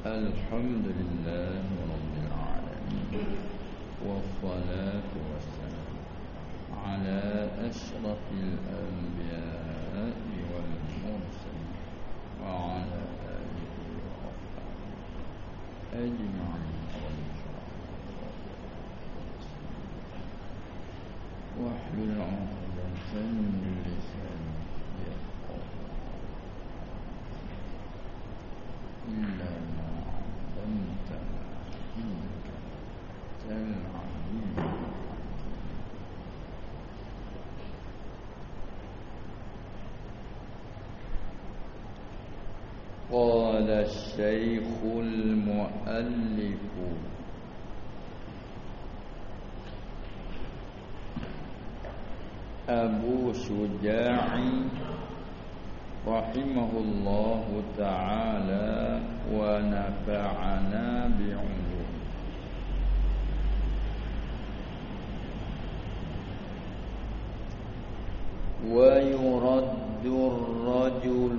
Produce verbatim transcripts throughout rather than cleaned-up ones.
الحمد لله رب العالمين والصلاة والسلام على أشرف الأنبياء والمرسلين وعلى آله وأصحابه أجمعين واحلل عقدة من لساني يفقهوا إلا ما علمتنا إنك أنت العليم الحكيم. قال الشيخ المؤلف أبو شجاع رحمه الله تعالى ونفعنا بعلومه. ويرد الرجل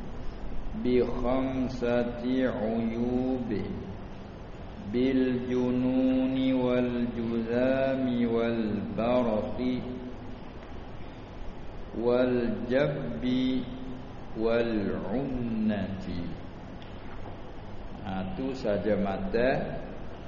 بخمسة عيوب بالجنون والجذام والبرق والجب وال'unnati. Itu saja mata.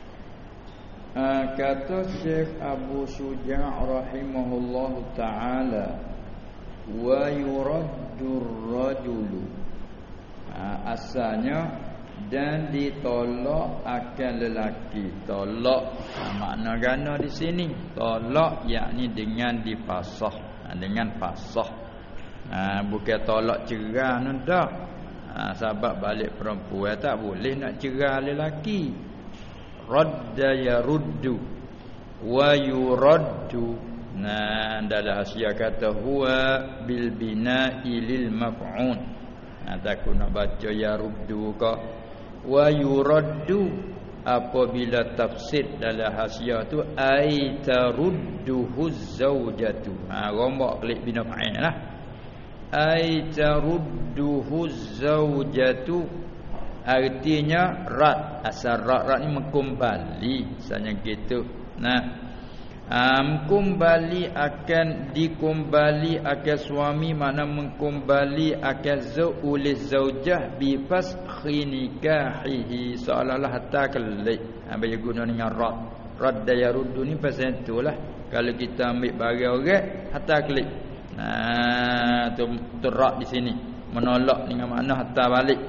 Ha, kata Syekh Abu Syuja' rahimahullah ta'ala, wa yuraddur rajulu. Ha, asalnya dan ditolak akan lelaki. Tolak, ha, makna gana di sini. Tolak yakni dengan dipasah, ha, dengan pasah. Ha, bukan tolak cerah nun tak. Ha, sebab balik perempuan tak boleh nak cerah lelaki. Radda yaruddu wa yuraddu. Nah, dalam hasiah kata huwa bil bina'i lil maf'un. Ha, takut nak baca yaruddu ke wa yuraddu. Apabila tafsir dalam hasiah tu ai tarudduhu zaujatu. Ha, rombak klik bina fa'il lah. Ai tarudduhu zaujatu, artinya rad. Asal rad, rad ni mengkembali, misalnya gitu. Nah, um, kembali akan dikembali akan suami, makna mengkembali akan zauj oleh zaujah bi fasakhi nikahihi, seolah-olah hatta kelik. Ha, bagi guna dengan rad. Rad yaruddu ni pasal itulah. Kalau kita ambil barang orang hatta kelik. Nah, tu terak di sini menolak dengan makna hatta balik.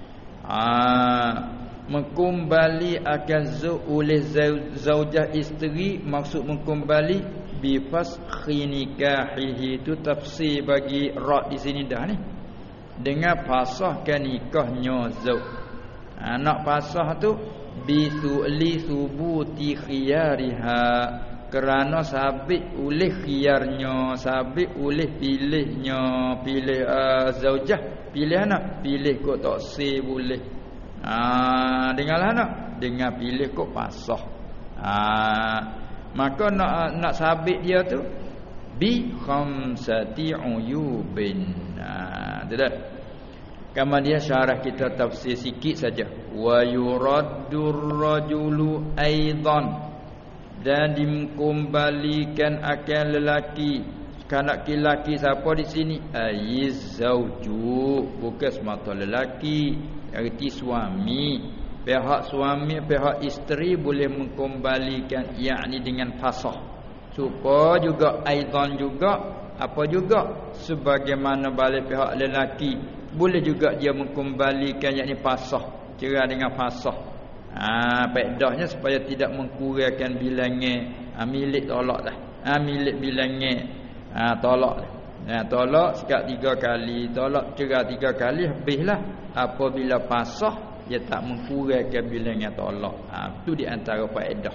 Ah, mengkembali akan zauj oleh zaujah isteri, maksud mengkembali bi fasakhi nikahihi, itu tafsir bagi rad di sini dah ni, dengan pasahkan nikahnya zauj. Ha, nak pasah tu bi su'li subuti khiyariha, kerana sabit oleh khiyarnya, sabit oleh pilihnya, pilih uh, zaujah, pilih anak, pilih kok tak say boleh. Ah, dengarlah anak, dengar pilih kok pasah. Ah, maka nak nak sabit dia tu bi khamsati uyubin. Ah, tu dah. Kemudian syarah kita tafsir sikit saja. Wa yuraddur rajulu aidan, dan dikembalikan akan lelaki. Kanak lelaki siapa di sini? Ayiz zauju, bukan semata lelaki, arti suami. Pihak suami, pihak isteri boleh mengembalikan, yakni dengan fasah. Supaya juga aidan juga apa juga sebagaimana balik pihak lelaki, boleh juga dia mengembalikan, yakni fasah, cerai dengan fasah. Ah, ha, faedahnya supaya tidak mengkurangkan bilangan ha, milik tolak dah. Ha, milik bilangan ha, tolak dah. Ha, tolak sekat tiga kali, tolak cerai tiga kali, habislah. Apabila pasah, dia tak mengkurangkan bilangan tolak. Ha, itu di antara faedah.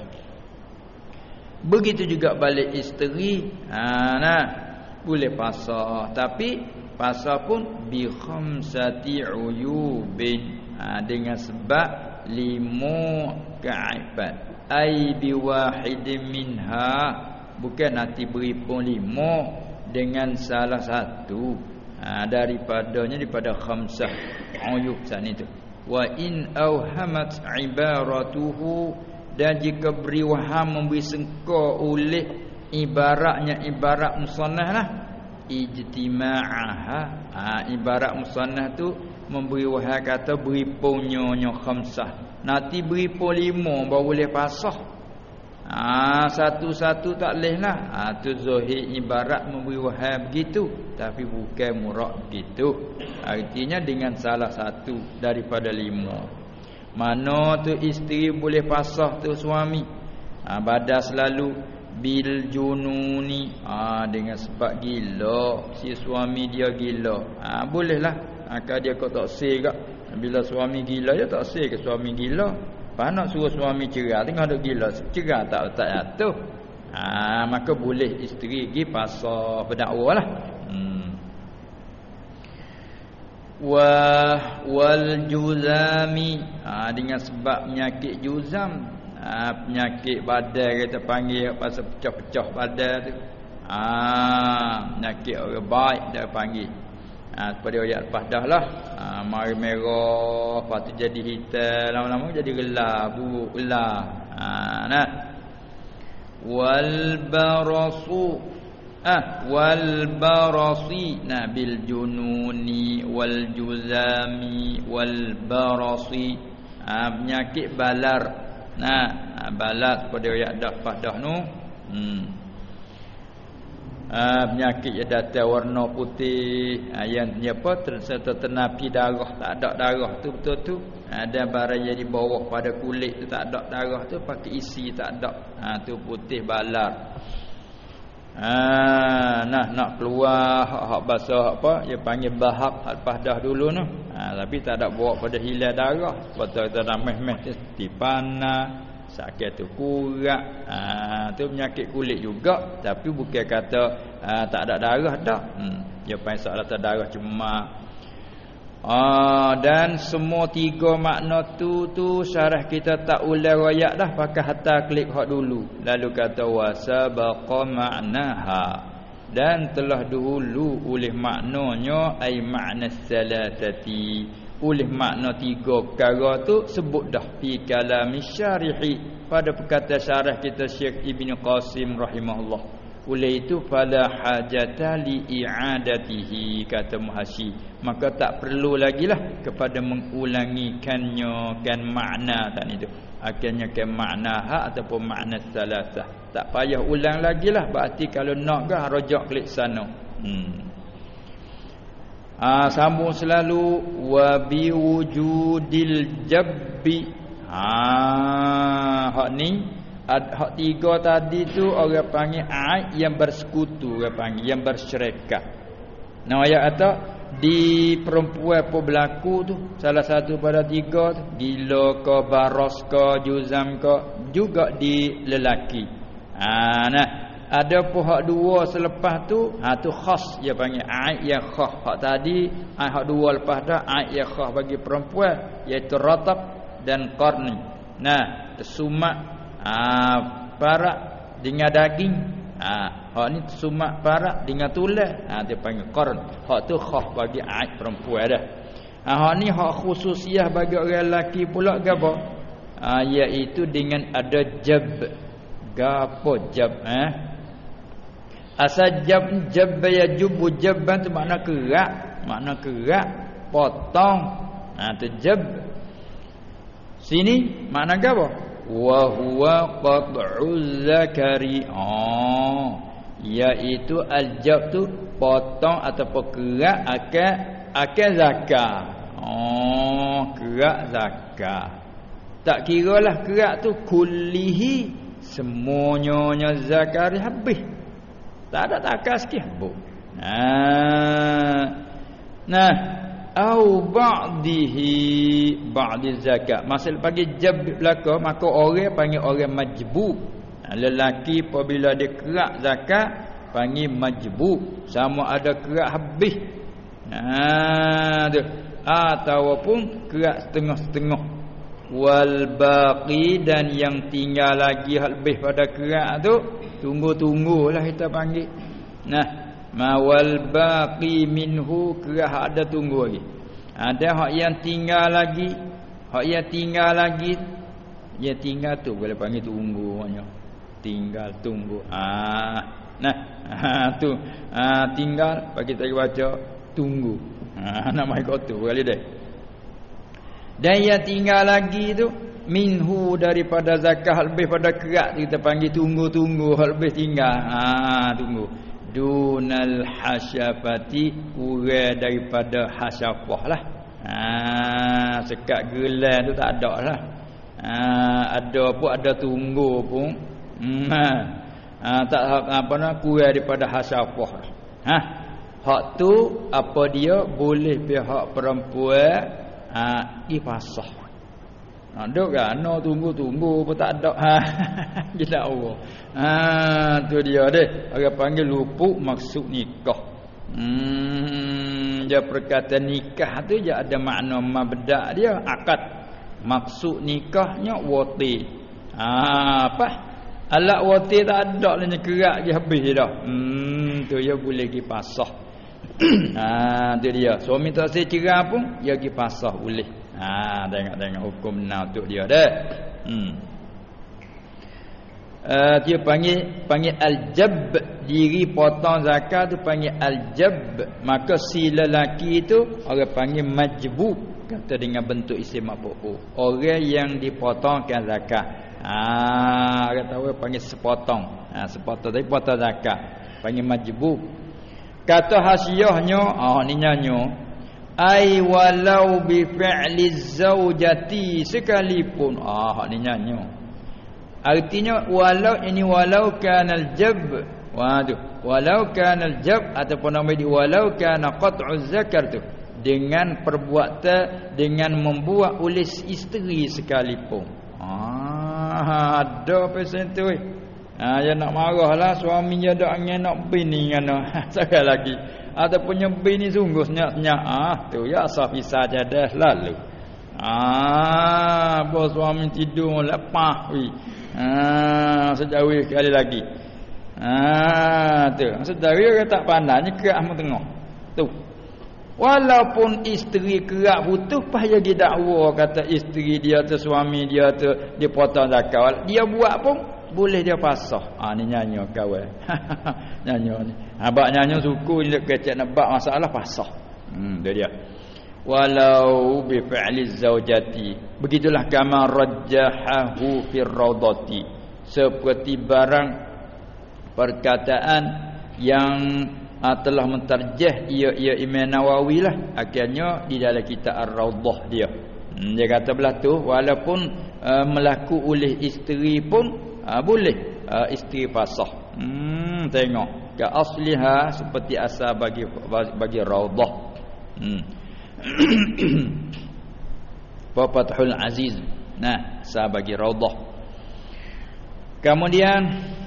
Begitu juga balik isteri. Ha, nah, boleh pasah, tapi pasah pun bi khamsati uyubin, ha, dengan sebab lima kaibat. Ai bi wahidin minha, bukan nanti beri pun lima, dengan salah satu ha, daripadanya, daripada khamsah uyub sana itu. Wa in auhamat ibaratuhu, dan jika beri waham memberi sengka oleh ibaratnya ibarat musannah lah, ijtima'aha, ha, ibarat musannah tu memberi waham kata beri punyonya khamsah, nanti beri pun lima baru boleh pasah. Ah, satu-satu tak leh lah. Ah, tu zahir ibarat memberi wahai begitu, tapi bukan murak begitu. Artinya dengan salah satu daripada lima. Mana tu isteri boleh pasah tu suami. Ah, badas selalu bil jununi. Ah, dengan sebab gila, si suami dia gila. Ah, bolehlah. Akak dia kau tak sih kak. Bila suami gila dia tak sih ke suami gila. Apa nak suruh suami cerai tengah duk gila, cerai tak tak jatuh. Ha, maka boleh isteri pergi pasal pendakwalah. Hmm. Wa wal juzami, ha, dengan sebab penyakit juzam, ha, penyakit badan kita panggil pasal pecah-pecah badan tu. Ha, penyakit orang baik dia panggil. Ha, pada ayat lepas dah lah, ha, mari merah, lepas tu jadi hitam, lama-lama jadi gelap, buruk gelap. Ha, nah. Wal barasu, ah wal barasi, nah bil jununi wal juzami wal barasi, ha, penyakit balar. Nah, ha, balar pada ayat dah lepas dah nu. Hmm. Ah, penyakit yang datang warna putih, ah, yang apa serta tenapi darah, tak ada darah tu betul tu. Ah, dan barang yang di bawah pada kulit tu tak ada darah tu pakai isi tak ada. Ah, tu putih balar. Ah, nah nak keluar hak-hak basah apa dia panggil bahab lepas dah dulu tu. Ah, tapi tak ada bawa pada hilang darah. Betul kita dah meh-meh seperti panah, sakit tu kurat, ha, tu penyakit kulit juga, tapi bukan kata ha, tak ada darah dah. Hmm, dia panggil salah tak darah cuma. Ah, dan semua tiga makna tu tu syarah kita tak ulang royak dah, pakai hatta klik hak dulu. Lalu kata wasabaqa ma'naha, dan telah dahulu oleh maknanya ai makna salatati, oleh makna tiga perkara tu sebut dah fi kalam syarihi, pada perkataan syarah kita Syekh Ibn Qasim rahimahullah. Oleh itu fala hajata li i'adatihi, kata Muhasyi, maka tak perlu lagi lah kepada mengulangikannya kan makna tadi tu, akhirnya kan makna ha ataupun makna salasah, tak payah ulang lagi lah. Berarti kalau nak ke rojak klik sana. Hmm. Ah, sambung selalu wa bi wujudil jabbi. Ha, hak ni ad, hak tiga tadi tu orang panggil aid yang bersekutu, orang panggil yang bersyarikat. Nah ayat kata di perempuan apa berlaku tu salah satu pada tiga tu, gila ke, baros ke, juzam ke, juga di lelaki. Ha, nah ada pihak dua selepas tu, ha tu khas dia panggil aid yang khas. Hak tadi aid hak dua lepas dah aid yang khas bagi perempuan, iaitu ratab dan qarni. Nah, tersumak ha, parak dengan daging. Ha, hak ni tersumak parak dengan tulang. Ha dia panggil qarn. Hak tu khas bagi aid perempuan dah. Ha hak ni hak khususiah bagi orang lelaki pula gapo? Ha iaitu dengan ada jab. Gapo jab eh? Asal jab jab ya jubu jabban tu makna kerak, makna kerak, potong. Ha tu jab. Sini makna apa? Wa huwa qat'uz zakari. Oh, iaitu al-jab tu potong ataupun kerak akal akal zakar. Oh, kerak zakar. Tak kiralah kerak tu kullihi, semuanya zakari habis. Tak ada takar sikit bu. Nah, nah, au ba'dihi ba'di zakat. Masal pagi jab belaka, maka orang panggil orang majbub. Nah, lelaki apabila dia kerak zakat panggil majbub, sama ada kerak habis. Nah, tu. Ataupun kerak setengah-setengah. Wal baqi, dan yang tinggal lagi lebih pada kerak tu, tunggu-tunggulah kita panggil. Nah, mawal baqi minhu, kerah ada tunggu lagi. Ada hak yang tinggal lagi Hak yang tinggal lagi, dia tinggal tu boleh panggil tunggu maknanya. Tinggal tunggu. Ah, nah, ha, tu. Ah, tinggal bagi kita baca tunggu. Ah, nak mai kau tu kali dah. Dan yang tinggal lagi tu minhu daripada zakah lebih pada kerat kita panggil tunggu-tunggu lebih tinggal. Ah, tunggu. Dunal hasyafati kurang daripada hasyafah lah. Ah, sekat gelang tu tak ada lah. Ah, ada pun ada tunggu pun. Hmm, ah, tak apa nak kurang daripada hasyafah. Ha. Hak tu apa dia boleh pihak perempuan ah dipasah. Ha duk kan no tunggu-tunggu pun tak ada. Ha gila Allah. Ha tu dia deh. Orang panggil luput maksud nikah. Hmm dia perkataan nikah tu je ada makna mabda' dia akad. Maksud nikahnya wati. Ha apa? Alat wati tak ada lah kerak dia habis dah. Hmm tu dia boleh pergi pasah. Ha tu dia. Suami tak saya cerai pun dia pergi pasah boleh. Ha tengok-tengok hukum benar tu dia dah. Hmm. Uh, dia panggil panggil al-jab, diri potong zakat tu panggil al-jab. Maka si lelaki tu orang panggil majbub, kata dengan bentuk isim maf'ul. Orang yang dipotongkan zakat. Ah, orang tahu panggil sepotong. Ha, sepotong tapi potong zakat. Panggil majbub. Kata hasiahnya, ah ni nyanyo, ai walau bi fi'li zaujati sekalipun. Ah ni nyanyo. Artinya walau ini walau kanal jab. Waduh, walau kanal jab ataupun nama di walau kana qat'uz zakar tu dengan perbuatan dengan membuat oleh isteri sekalipun. Ah ada pesen tu. Ha, dia nak marahlah suami dia dak angin nak bini ngano. Sekali lagi. Ataupun yang bini sungguh senyap-senyap. Ah tu ya safisa dah lalu. Ah bos suami tidur lepas wi. Ah sejauh sekali lagi. Ah tu. Sedari orang tak pandai ni kerak amat tengah. Tu. Walaupun isteri kerak putus payah dia dakwa kata isteri dia tu suami dia tu dia potong zakat. Dia buat pun boleh dia pasah. Ah ni nyanyi kawan. Nyanyi ni. Abak nyanyi suku ni kecek nak bab masalah pasah. Hmm dia dia. Walau bi fi'li zaujati. Begitulah kama rajjahahu fi raudati. Seperti barang perkataan yang uh, telah mentarjah ia ia Imam Nawawi lah akhirnya di dalam kitab Ar-Raudhah dia. Hmm, dia kata belah tu walaupun uh, melaku oleh isteri pun Ha, boleh ha, isteri fasah. Hmm tengok ke asliha seperti asal bagi bagi raudhah. Hmm. Fathul Aziz. Nah, asal bagi raudhah. Kemudian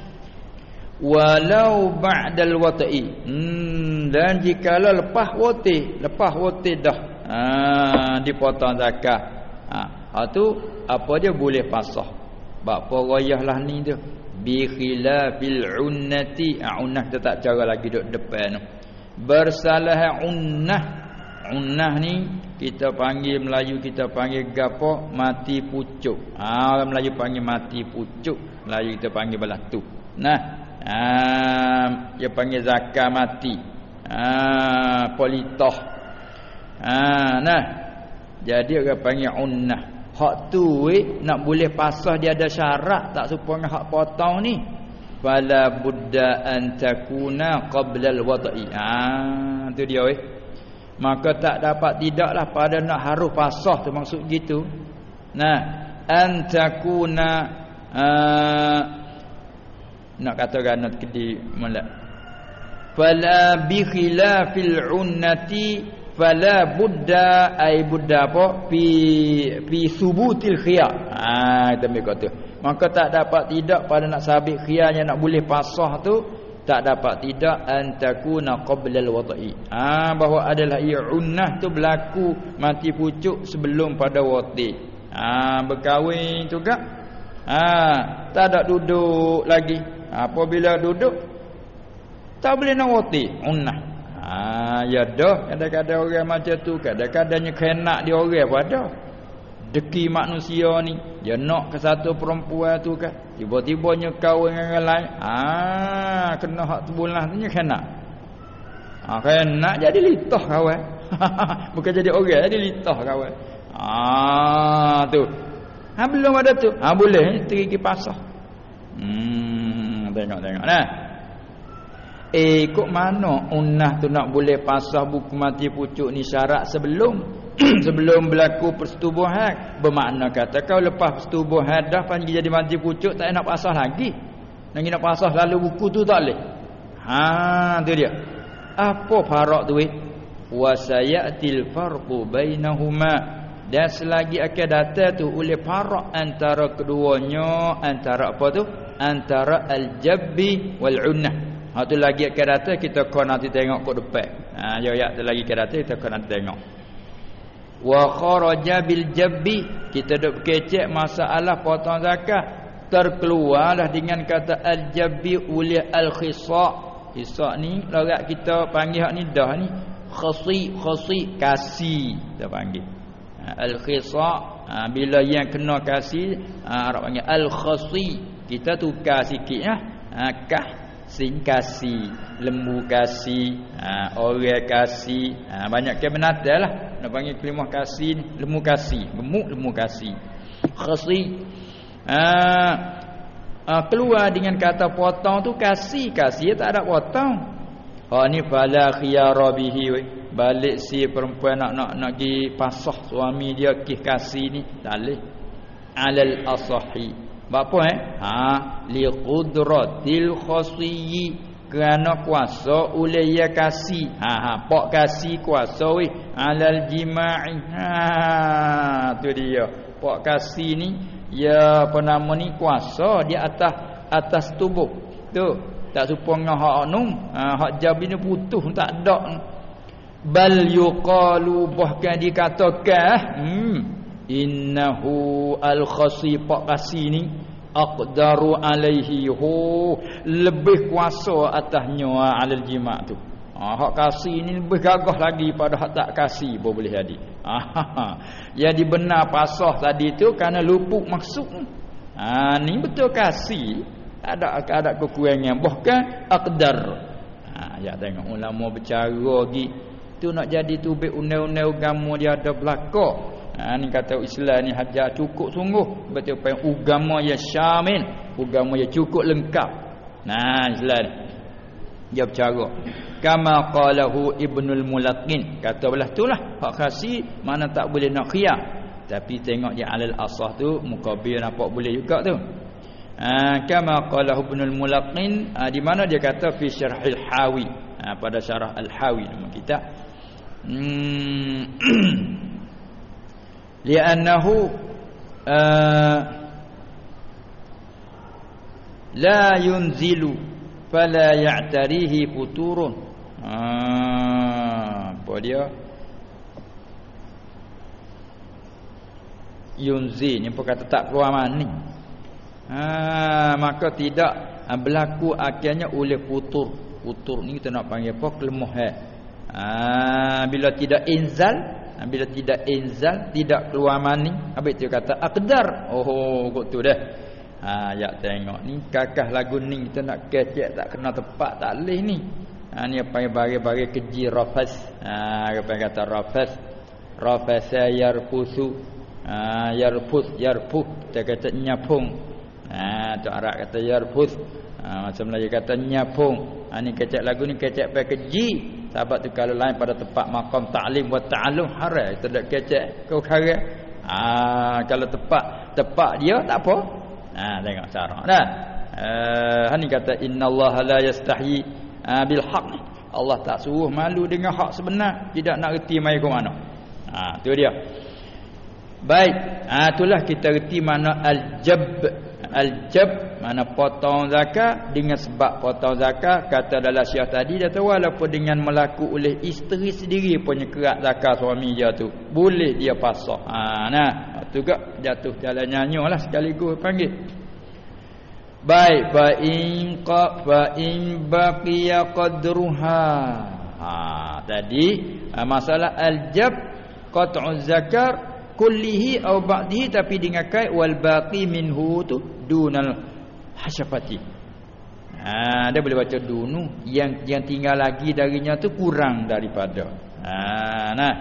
walau ba'dal wata'i. Hmm dan jikalau lepas wati, lepas wati dah ha, dipotong zakat. Ha, tu apa dia boleh fasah. Bapa rayah lah ni tu bi khilafil unnati. Unnah kita tak cara lagi duduk depan tu. Bersalah unnah. Unnah ni kita panggil Melayu kita panggil gapo mati pucuk. Ah ha, orang Melayu panggil mati pucuk, Melayu kita panggil belah tu. Nah, ah dia panggil zakat mati. Ah politoh. Ah nah. Jadi orang panggil unnah. Hak tu eh, nak boleh pasah dia ada syarat tak serupa dengan hak potong ni. Fala budda an takuna qabla al-wada'i. Ah tu dia eh. Maka tak dapat tidaklah pada nak harus pasah tu maksud gitu. Nah, an takuna uh, nak kata ganat kedi molek. Fala bi khilafil unnati fala budda ay budda apa fi fi subutil khiyar. Ah kita ambil kata. Maka tak dapat tidak pada nak sabit khiyarnya nak boleh pasah tu tak dapat tidak antakuna qabla al-wata'i. Ah bahawa adalah ia unnah tu berlaku mati pucuk sebelum pada wati. Ah berkahwin juga. Ah tak ada duduk lagi. Apabila duduk tak boleh nak wati unnah. Ah ya dah kadang-kadang orang macam tu kadang-kadangnya kenak dia orang pun ada. Rezeki manusia ni, dia nak ke satu perempuan tu kan, tiba-tibanya kahwin dengan orang lain. Ah, kena hak sebulan tu kena. Ah, kena jadi litah kawan. Bukan jadi orang, jadi litah kawan. Ah, tu. Ha, belum ada tu. Ha, boleh terigi pasah. Hmm, tengok-tengok nah. Eh, kok mana unah tu nak boleh pasah buku mati pucuk ni syarat sebelum sebelum berlaku persetubuhan. Bermakna kata kau lepas persetubuhan dah panggil jadi mati pucuk, tak nak pasah lagi. Nak nak pasah lalu buku tu tak boleh. Ha, tu dia. Apa farak tu eh? Wa sayatil farqu bainahuma. Dan selagi akan datang tu oleh farak antara keduanya, antara apa tu? Antara al-jabbi wal unnah. Ha tu lagi akan datang, kita kau nanti tengok kat depan. Ha ya ya tu lagi akan datang, kita kau nanti tengok. Wa kharaja bil jabbi, kita duk kecek masalah potong zakat, terkeluarlah dengan kata al-jabbi oleh al-khisa'. Khisa' ni logat kita panggil hak ni dah ni khasi, khasi kasih kita panggil. Al-khisa' ha, bila yang kena kasih ha, Arab panggil al-khasi. Kita tukar sikit ya. Ha, kah sin kasih, lembu kasih, ha, orang kasih, ha, banyak ke binatang lah nak panggil kelimah kasih, lembu kasih, gemuk lembu kasih. Khasi ha, ha, keluar dengan kata potong tu kasih, kasih tak ada potong. Ha ni fala khiyara bihi we. Balik si perempuan nak nak nak pergi pasah suami dia kih kasih ni tak boleh. Alal asahi. Apa eh? Ha li qudratil khasiyyi, kerana kuasa oleh ia kasih. Ha ha pak kasih kuasa we alal jima'i. Ha tu dia. Pak kasih ni ya apa nama ni kuasa di atas atas tubuh. Tu tak serupa dengan hak anum. Ha hak jabi ni putus tak ada. Bal yuqalu, bahkan dikatakan hmm, innahu al-khasi, pak kasih ni aqdaru alaihi, hu lebih kuasa atasnya alal jima' tu. Ha, hak kasih ni lebih gagah lagi pada hak tak kasih pun boleh jadi. Ha, yang dibenar pasah tadi tu kerana luput maksud. Ha, ni betul kasih, ada ada kekurangan, bahkan aqdar. Ha, ya tengok ulama bercara lagi. Tu nak jadi tubik undang-undang agama dia ada belakang. Ha ni kata Islam ni hajar cukup sungguh. Betul apa agama yang syamil, agama yang cukup lengkap. Nah Islam dia bercara. Kama qalahu Ibnul Mulaqqin, kata belah itulah hak khasi mana tak boleh nak khiyar. Tapi tengok dia alal asah tu mukabil nampak boleh juga tu. Ha kama qalahu Ibnul Mulaqqin, ha, di mana dia kata fi syarhil hawi. Ha, pada syarah al-hawi nama kita. Hmm. Li'annahu uh, la yunzilu fala ya'tarihi futurun. Ah, apa dia? Yunzi ni apa kata tak keluar mani. Ah, maka tidak berlaku akhirnya oleh futur. Futur ni kita nak panggil apa? Kelemahan. Ah, bila tidak inzal, bila tidak inzal, tidak keluar mani, habis tu kata aqdar. Oh, kok tu dah. Ha ya tengok ni kakah lagu ni kita nak kecek tak kena tepat tak leh ni. Ha ni apa yang bagi-bagi keji rafas. Ha apa kata rafas? Rafas yarfusu. Ha yarfus yarfuh kita kata nyapung. Ha tu Arab kata yarfus. Ha macam Melayu kata nyapung. Ha ni kecek lagu ni kecek pakai keji. Sahabat tu kalau lain pada tempat maqam ta'lim wa ta'allum haram, kita dak kecek kau kara. Ah kalau tepat tepat dia tak apa. Ha tengok cara dah. Eh uh, ni kata innallaha la yastahi uh, bil haqq. Allah tak suruh malu dengan hak sebenar, tidak nak reti mai ke mana. Ha tu dia. Baik, ah ha, itulah kita reti mana al-jab. Al-jab mana potong zakat dengan sebab potong zakat kata dalam syiah tadi dia tahu walaupun dengan melaku oleh isteri sendiri punya kerak zakat suami dia tu boleh dia pasah. Ha nah tu juga jatuh jalan nyanyolah sekaligus panggil. Baik, fa in qa fa in baqiya qadruha. Ha tadi masalah al-jab qat'u zakat kullihi aw ba'dihi, tapi dengan kait wal baqi minhu tu dunal hasyafati. Ha, dia boleh baca dunu, yang yang tinggal lagi darinya tu kurang daripada. Ha, nah.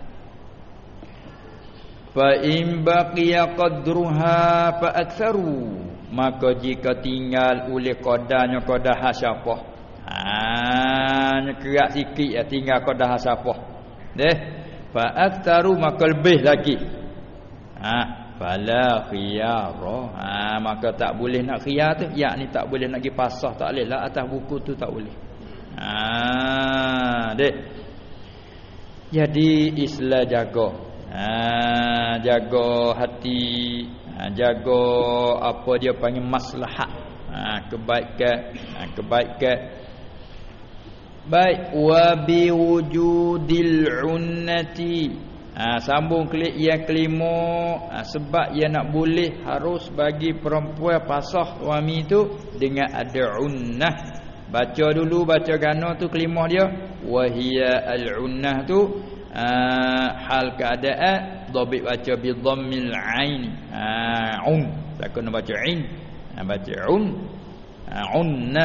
Fa in baqiya qadruha fa aktsaru, maka jika tinggal oleh qadarnya qadar hasyafah, ha kerak sikit ya tinggal qadar hasyafah deh, fa aktsaru maka lebih lagi, ha fala khiyara, ha maka tak boleh nak khiyar tu, yakni tak boleh nak pergi pasah, tak boleh lah atas buku tu, tak boleh. Ha deh, jadi Islam jaga, ha jaga hati, ha, jaga apa dia panggil maslahat, ha, kebaikan, ha, kebaikan. Baik, wa bi wujudil unnati, ha, sambung klik yang kelima, ha, sebab ia nak boleh harus bagi perempuan pasah suami tu dengan ada unnah. Baca dulu, baca gana tu kelimah dia, wa hiya al unnah tu, ha, hal keadaan dhabit baca bi dhammil ain, ha un, tak kena baca ain, ha, baca un, ha, unnah.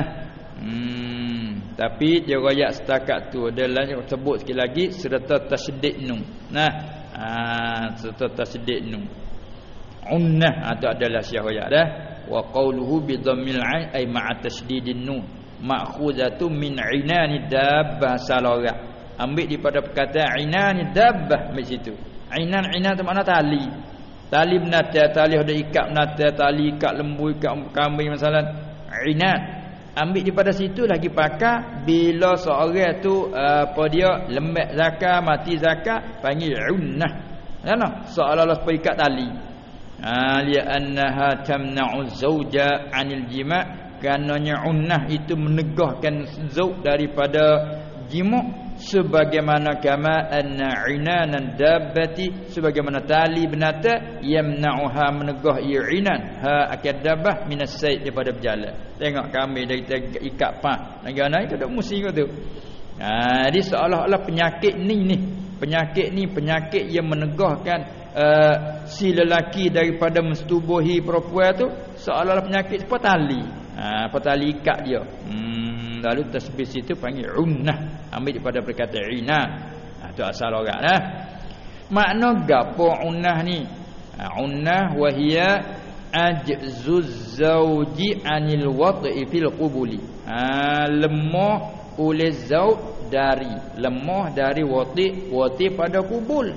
Hmm, tapi dia royak setakat tu adalah sebut sekali lagi serta tasydid nun. Nah, ha, serta tasydid nun. Unnah atau adalah syahwayat dah. Wa qawluhu bi dhammil ain ay ma'a tasydidin nun. Ma'khuzatu min inani dabbah salarat. Ambil daripada perkataan inani dabbah di situ. Inan inan tu makna tali. Tali benata, tali ada ikat benata, tali ikat lembu, ikat kambing masalah. Inan. Ambil daripada situ lagi pakai bila seorang tu apa dia lembek zakat, mati zakat, panggil unnah. Kan? Seolah-olah supaya ikat tali. Ha li annaha tamna'u zauja 'anil jima', karenanya unnah itu menegahkan zauj daripada jima', sebagaimana kama anna 'inanan dabbati, sebagaimana tali binatang yamna'uha menegah i'inan ha akad dabbah minas sayd, daripada berjalan. Tengok kami dari ikat pah negara itu dak musi kau tu. Ha jadi seolah-olah penyakit ni ni penyakit ni penyakit yang menegahkan uh, si lelaki daripada mensetubuhi perempuan tu, seolah-olah penyakit seperti tali. Ha apa tali ikat dia. Hmm lalu tasbih situ panggil unnah, ambil daripada perkataan ina. Ha tu asal orang dah. Makna gapo unnah ni? Ha unnah wa hiya ajzuz zauji anil wad'i fil qubuli. Ha lemah oleh zauj dari lemah dari wati wati pada kubul.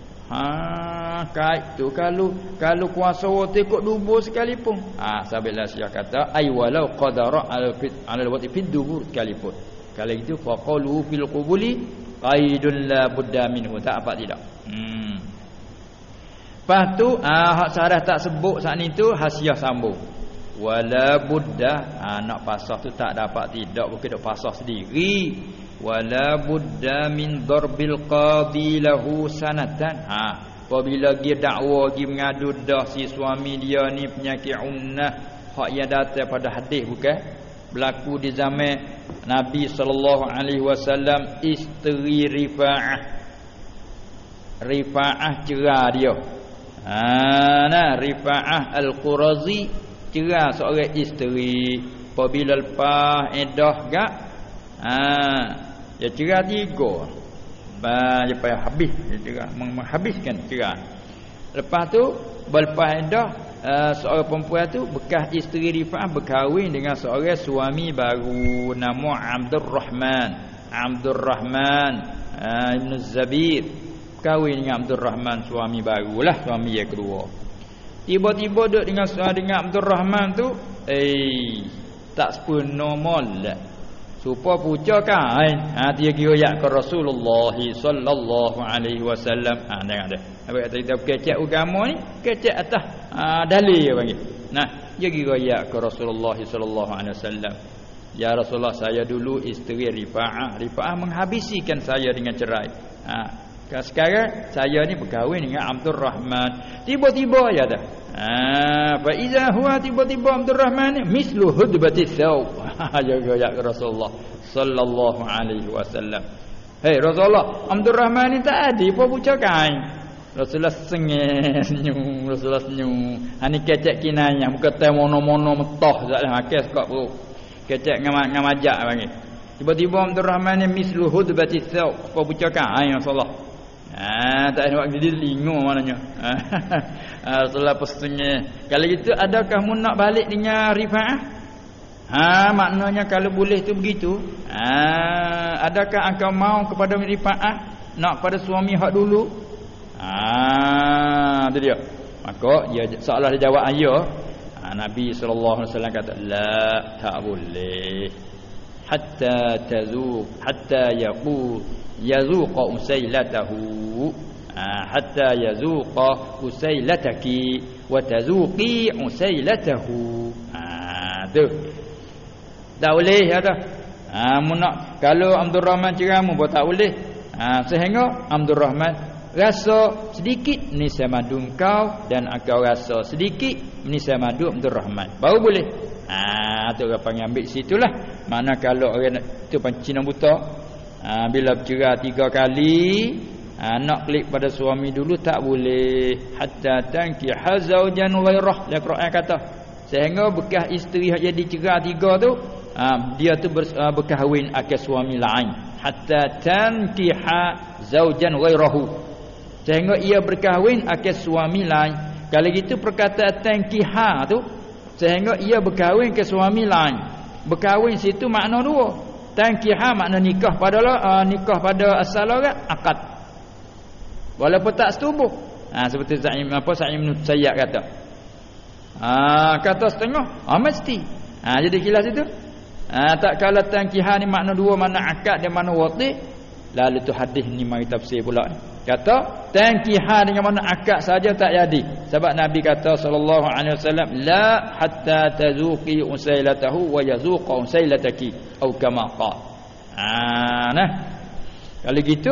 Ha kait tu kalau kalau kuasa wati kok dubur sekalipun. Ha sahabatlah Syekh kata ay walau qadara al fit al wati fid dubur sekalipun. Kalau itu fa qawluhu fil qubuli qaidun la budda minhu, tak apa tidak. Hmm. Lepas tu ah hak syarah tak sebut saat ni tu hasiah sambung. Wala budda, ah nak pasah tu tak dapat tidak, bukan dak pasah sendiri. Wala budda min darbil qadi lahu sanatan. Ha apabila dia dakwa dia mengadu dah si suami dia ni penyakit unnah, hak yang datang pada hadis bukan berlaku di zaman Nabi sallallahu alaihi wasallam, isteri Rifa'ah. Rifa'ah cerah dia. Ha nah Rifa'ah al-Qurazi cerah seorang isteri, apabila lepas edah gak ha dia cerah tiga, ba dia payah habis, dia cerah menghabiskan cerah. Lepas tu berlepas edah uh, seorang perempuan tu bekas isteri Rifa'ah berkahwin dengan seorang suami baru, nama Abdul Rahman Abdul Rahman uh, Ibn Zabir, kahwin dengan Abdul Rahman, suami barulah, suami yang kedua. Tiba-tiba duduk dengan dengan Abdul Rahman tu, eh tak sepenuh molek. Supa puca kain. Ha dia kira yak ke Rasulullah sallallahu alaihi wasallam. Ha tengok dah. Apa kata kita kecek agama ni, kecek atas ha, dalil dia panggil. Nah, dia kira yak ke Rasulullah sallallahu alaihi wasallam. Ya Rasulullah, saya dulu isteri Rifa'ah. Rifa'ah menghabisikan saya dengan cerai. Ha sekarang saya ni berkahwin dengan Abdul Rahman. Tiba-tiba ya dah. Ah, fa iza huwa tiba-tiba Abdul Rahman ni mislu hudbati thawb. Jaga ya Rasulullah sallallahu alaihi wasallam. Hei Rasulullah, Abdul Rahman ni tak ada apa buca kain. Rasulullah sengih senyum, Rasulullah senyum. Ha ni kecek kinayah, bukan teh mono-mono metah zaklah makan sekak perut. Kecek ngam ngamajak panggil. Tiba-tiba Abdul Rahman ni mislu hudbati thaw, apa bucakan? Ha ya Rasulullah. Ha tak ada waktu dia lingo maknanya. Ha Rasulullah pesengih. Kalau gitu adakah mu nak balik dengan Rifa'ah? Ha maknanya kalau boleh tu begitu. Ha adakah engkau mau kepada Rifa'ah nak pada suami hak dulu? Ah, tu dia. Maka dia seolah dia jawab ayah. Ha, Nabi sallallahu alaihi wasallam kata, "La, tak boleh. Hatta tazuq, hatta yaqu yazuqa usailatahu. Ha, hatta yazuqa usailataki wa tazuqi usailatahu." Ha, tu. Tak boleh kata. Ha, mu nak kalau Abdul Rahman ceramu pun tak boleh. Ha, sehingga Abdul Rahman rasa sedikit menisai madu kau dan engkau rasa sedikit menisai madu Abdul Rahman, baru boleh. Ha tu orang panggil ambil situlah. Mana kalau orang tu pancina buta, ha, bila bercerai tiga kali, ha, nak klik pada suami dulu tak boleh. Hatta tanki hazaujan ghairah, la Quran kata. Sehingga bekas isteri yang jadi cerai tiga tu, ha, dia tu ber, uh, berkahwin akan suami lain. Hatta tankiha zaujan ghairahu, sehingga ia berkahwin akan suami lain. Kalau gitu perkataan tankiha tu, sehingga ia berkahwin ke suami lain. Berkahwin situ makna dua. Tankiha makna nikah pada uh, nikah pada asal orang akad. Walaupun tak setubuh. Ha, seperti Sa'im apa Sa'im bin Sayyad kata. Ha, kata setengah, ah mesti. Ha, jadi kilas itu. Ha, tak kala tankiha ni makna dua, mana akad dan mana wati. Lalu tu hadis ni mari tafsir pula. Kata tankiha dengan mana akad saja tak jadi. Sebab Nabi kata sallallahu alaihi wasallam, la hatta tazuqi usailatahu wa yazuqa usailataki atau kama qala. Ah nah. Kalau gitu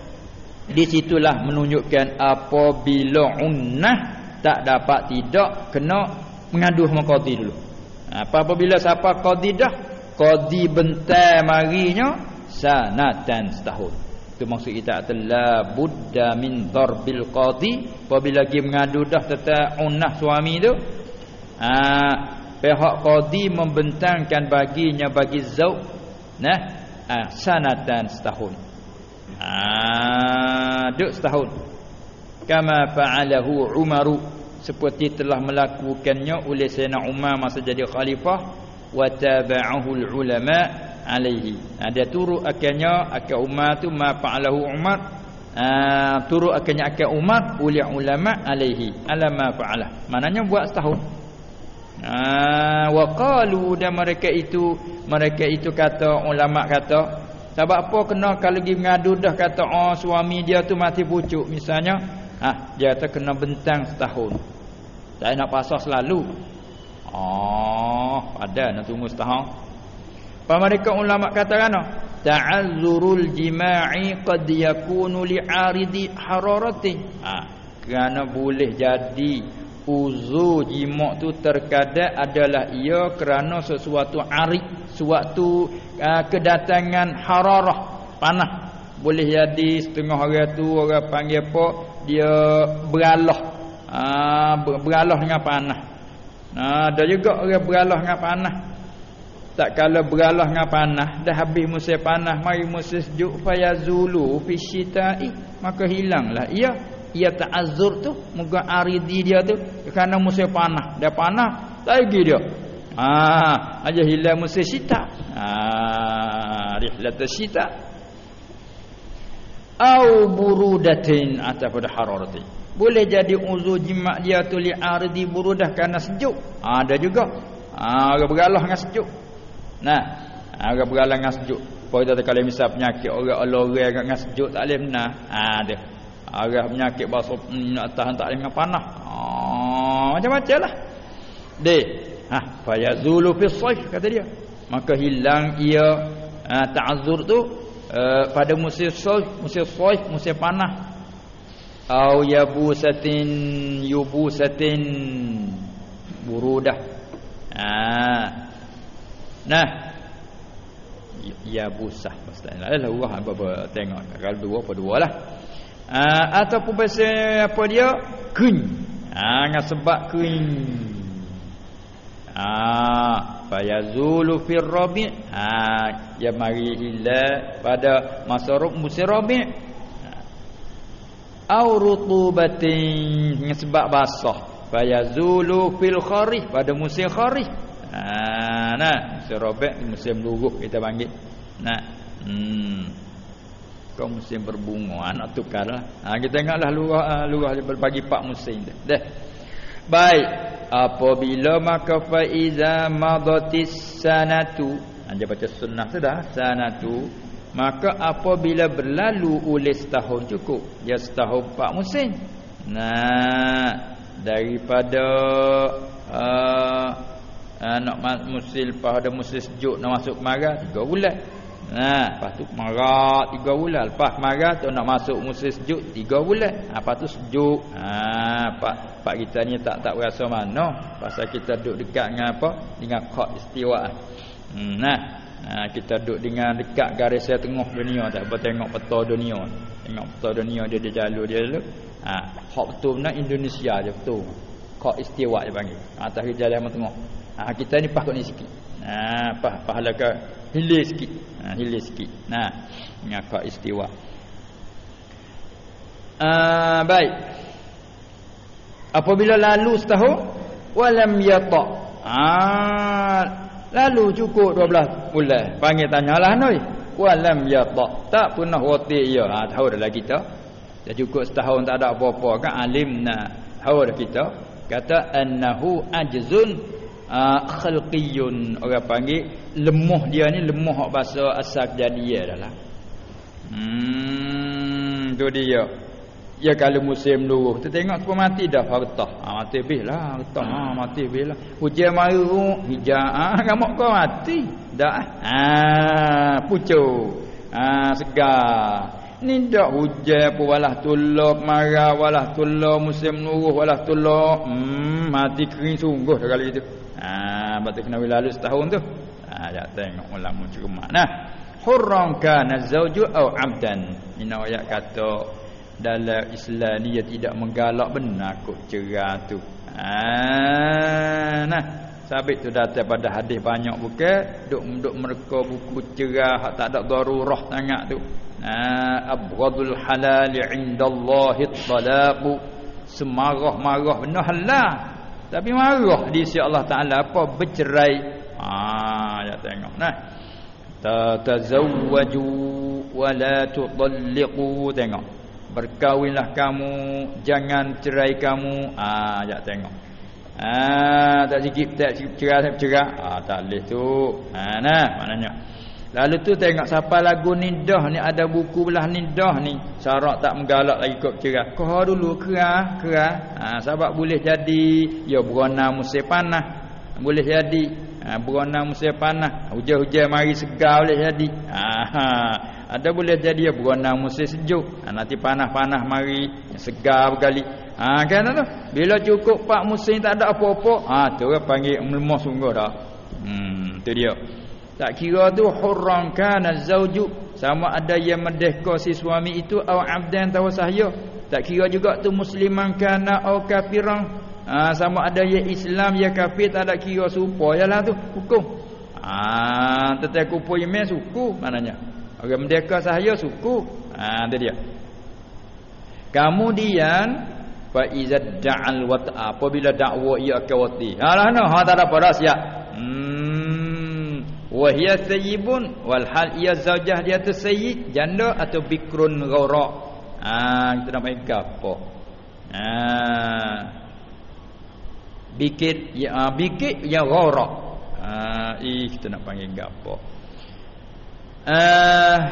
di situlah menunjukkan apabila unnah tak dapat tidak kena mengadu sama qadi dulu. Apa apabila siapa qadi dah, qadi bentai marinya sanatan setahun. Itu maksud kita adalah budda min darbil qadi. Apabila dia mengadu dah tentang unnah suami tu, aa, pihak qadi membentangkan baginya bagi zauj nah aa, sanatan setahun. Ah, duk setahun. Kama fa'alahu Umaru, seperti telah melakukannya oleh Sayyidina Umar masa jadi khalifah, wa taba'ahu ulama alaihi. Ha, dia turut akhirnya akal Umar tu ma fa'alahu Umar, ha, turut akhirnya akal Umar oleh ulama alaihi ala ma fa'alah. Maknanya buat setahun. Ha, wa qalu, dan mereka itu mereka itu kata ulama kata, sebab apa kena kalau pergi mengadu dah kata oh suami dia tu mati pucuk misalnya, ah dia kata kena bentang setahun. Tak nak pasal selalu. Oh, ada nak tunggu setahun. Apa mereka ulama kata kana? Ta'azzurul jima'i qad yakunu li'aridi hararati. Ah, kerana boleh jadi uzur jima' tu terkadang adalah ia kerana sesuatu arid, suatu uh, kedatangan hararah, panah. Boleh jadi setengah orang tu orang panggil apa, dia beralah, uh, beralah dengan panah. Nah, ada juga orang beralah dengan panah. Tak kala beralah dengan panah, dah habis musim panah, mari musim sejuk, fayazulu fi syita'i, maka hilanglah ia. Ia ta'azzur tu muka aridi dia tu kerana musim panah. Dia panah tak lagi dia. Ah, aja hilang musim syita. Ah, rihlat syita. Au burudatin atapada hararati. Boleh jadi uzur jima' dia tu li aridi burudah kerana sejuk. Ah, ada juga. Ah, orang beralah dengan sejuk. Nah, orang beralah dengan sejuk. Apa kita kalau misal penyakit orang olor-olor dengan sejuk tak boleh benar. Ah, ada. Arah penyakit basuh nak tahan tak dengan panah. Ah, macam-macam lah. Deh. Ha, fayazulu fi sayf kata dia. Maka hilang ia uh, ta'azzur tu uh, pada musim sayf, musim sayf, musim panah. Au yabusatin yubusatin burudah. Ah. Nah. Yabusah maksudnya. Lah Allah apa tengok kalau dua apa dua lah. ha, ataupun bahasa apa dia kun ha dengan sebab kun ah fa yazulu fir rabi' ha ya mari hilang pada masa musim rabi' au rutubatin dengan sebab basah fa yazulu fil kharif pada musim kharif ha nah musim rabi' musim luruh kita panggil nah hmm kau musim berbunga nak tukarlah ha kita tengoklah luah luah bagi empat musim dah dah baik apabila maka fa iza madatis sanatu anda baca sunnah sudah sanatu maka apabila berlalu oleh setahun cukup dia setahun empat musim nah daripada uh, uh, nak musim pada musim sejuk nak masuk kemarau tiga bulan nah lepas tu kemarau tiga bulan lepas kemarau tu nak masuk musim sejuk tiga bulan apa tu sejuk ha pak pak kita ni tak tak berasa mana pasal kita duduk dekat dengan apa dengan khat istiwa hmm, nah ha, kita duduk dengan dekat garis tengah dunia tak apa tengok peta dunia tengok peta dunia dia dia jalur dia dulu ha khat betul benar Indonesia je betul khat istiwa dia panggil atas jalan tengah ha kita ni pas kat ni sikit ha pas pahala ke hilir sikit ha hilir sikit nah dengan khat istiwa ah baik apabila lalu setahun walam yata ah lalu cukup dua belas bulan panggil tanyalah noi walam yata tak pernah wati ya ha tahu dah kita dah cukup setahun tak ada apa-apa kan alimna tahu dah kita kata annahu ajzun uh, khalqiyun orang panggil lemah dia ni lemah hak bahasa asal kejadian dah lah hmm tu dia ya kalau musim luruh kita tengok tu mati dah fartah ha mati habis lah fartah ha mati habis lah hujan maru hijau ah ha, kamu kau mati dah ha pucuk ha segar ni dak hujan pun walah tulok marah walah tulok musim luruh walah tulok hmm mati kering sungguh dah kali itu ha betul kena lalu setahun tu ha jak tengok ulama cermat nah hurran kana zauju au abdan ini ayat kata dalam Islam dia tidak menggalak benar kok cerah tu. Ah, nah, sabit tu datang pada hadis banyak bukan duk duk mereka buku cerah hak tak ada darurah sangat tu. Ah, abghadul halal indallahi at-talaq. Semarah-marah benar halal. Tapi marah di sisi Allah Taala apa bercerai. Ah, ya tengok. Nah. Tatazawwaju wa la tudalliqu tengok. Berkahwinlah kamu jangan cerai kamu ah jak tengok ah tak sikit tak cerai cerai ah tak leh tu ah nah maknanya lalu tu tengok siapa lagu nidah ni ada buku belah nidah ni syarat tak menggalak lagi kok cerai kau dulu kerah kerah ah sebab boleh jadi ya berona musim panas boleh jadi ah berona musim panas hujan-hujan mari segar boleh jadi ah ada boleh jadi ya berona musim sejuk ha, nanti panas-panas mari segar berkali ha kan tu bila cukup pak musim tak ada apa-apa ha tu orang panggil melemah sungguh dah hmm tu dia tak kira tu hurran kana zauju sama ada yang merdeka si suami itu au abdan tawa sahya tak kira juga tu musliman kana au kafiran ha sama ada yang Islam ya kafir tak ada kira supayalah tu hukum ha tetapi kupu iman suku maknanya orang merdeka sahaya suku ha tu dia kemudian fa iza da'al wat apabila dakwa ia akan wati ha lah no ha tak ada apa siap hmm wa hiya sayyibun wal hal ia zaujah dia tu sayyid janda atau bikrun ghara ha kita nak main gapo ha bikir ya bikir ya ghara ha ih kita nak panggil gapo Uh,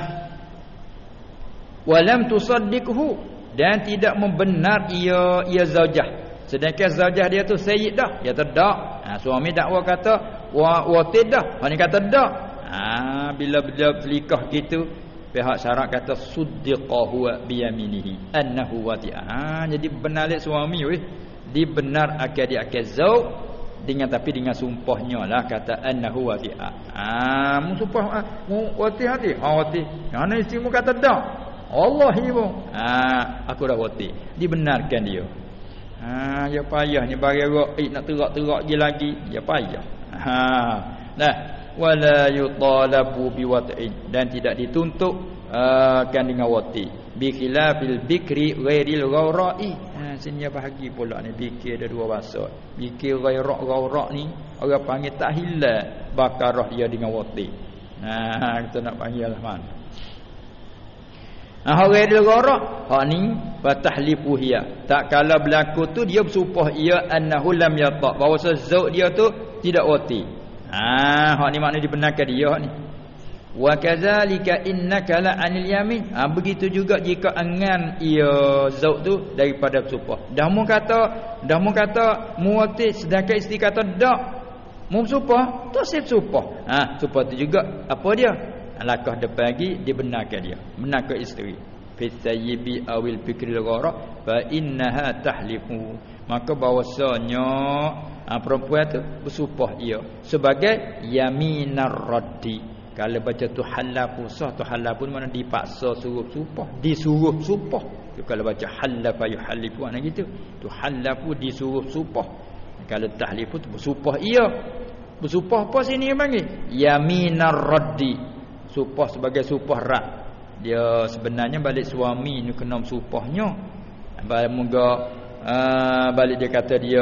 walam tusaddiqhu dan tidak membenar ia ia zaujah sedangkan zaujah dia tu sayyid dah dia tak ha, suami dakwa kata wa wa tidak hanya kata dak ha, bila bila likah gitu pihak syarak kata suddiqahu bi yaminihi annahu wati'a ha, jadi benar lek suami weh dibenar akan dia akan zauj dengan tapi dengan sumpahnya lah kata annahu wati'a ah mu sumpah mu wati hati ha wati ana isteri mu kata dak Allah ibu. Ha, aku dah wati. Dibenarkan dia. Ha, ya payah ni bagi raib nak terak-terak je lagi. Ya payah. Ha. Nah, wala yutalabu biwat'in, dan tidak dituntut uh, kan dengan wati. Bi khilafil bikri ghairil ghawra'i. Ha, sini bahagi pula ni bikir ada dua bahasa. Bikir ghairak ghawra' ni orang panggil tak hilal bakarah dia dengan wati. Ha, kita nak panggil lah mana. Ha, ghairil ghawra' hak ni fatahlifu hiya. Tak kala berlaku tu dia bersumpah ia annahu lam yata, bahawa zauj dia tu tidak wati. Ah, hak ni makna dibenarkan dia hak ni. Wa kadzalika innaka la anil yamin. Ah, begitu juga jika angan ia zauj tu daripada bersumpah. Dah mu kata, dah mu kata muwati, sedangkan isteri kata dak. Mu bersumpah, tu sip bersumpah. Ah, sumpah tu juga apa dia? Langkah depan lagi dibenarkan dia. Benarkan isteri. Fi sayyibi awil fikril ghara fa innaha tahlifu. Maka bahwasanya ha, perempuan tu bersumpah ia sebagai yaminar raddi. Kalau baca tu halafu sah, tu halafu mana dipaksa suruh sumpah, disuruh sumpah. Tu kalau baca halafa yuhalifu ana gitu. Tu halafu disuruh sumpah. Kalau tahlifu tu bersumpah ia. Bersumpah apa sini panggil? Yaminar raddi. Sumpah sebagai sumpah rad. Dia sebenarnya balik suami ni kena bersumpahnya. Balik moga uh, balik dia kata dia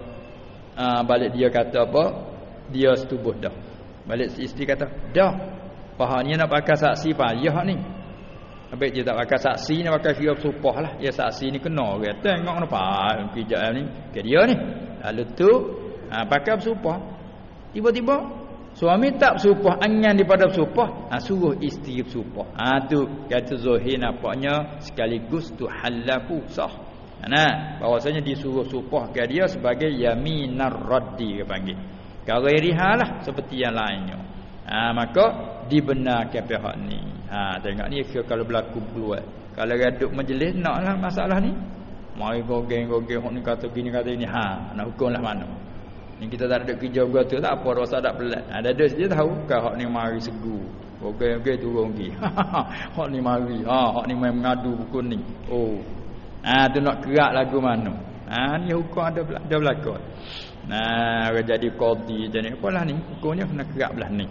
uh, balik dia kata apa? Dia setubuh dah. Balik isteri kata, "Dah. Pahalnya nak pakai saksi payah ni." Habis dia tak pakai saksi, nak pakai kira bersumpah lah. Ya saksi ni kena orang tengok kenapa kijak ni ke dia ni. Lalu tu uh, pakai bersumpah. Tiba-tiba suami tak bersumpah, angan daripada bersumpah, ha, suruh isteri bersumpah. Ha tu kata Zuhir nampaknya sekaligus tu halafu sah. Nah, bahwasanya disuruh sumpah ke dia sebagai yaminar raddi dia panggil. Ghairiha lah seperti yang lainnya. Ha, maka dibenarkan pihak ni. Ha tengok ni kalau berlaku keluar. Kalau gaduh majlis naklah masalah ni. Mari gogeng-gogeng hok ni kata gini kata ini. Ha nak hukumlah mana? Ni kita tak ada kerja berkata tak apa rasa tak pelat. Ada ada saja tahu kan hak ni mari segu. Okey-okey turun pergi. Hak ni mari. Ha hak ni main mengadu buku ni. Oh. Ah ha, tu nak kerak lagu mana? Ah ha, ni hukum ada ada berlaku. Nah, orang jadi qadi jadi apalah ni? Hukumnya kena kerak belah ni.